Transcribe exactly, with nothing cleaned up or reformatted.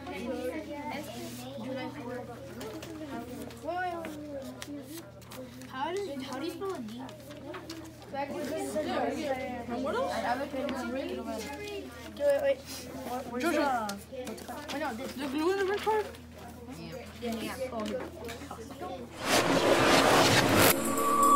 How does how do you spell a D? What else? Wait, wait. Georgia. Oh no, this. The glue in the red card? Yeah. Yeah. Oh.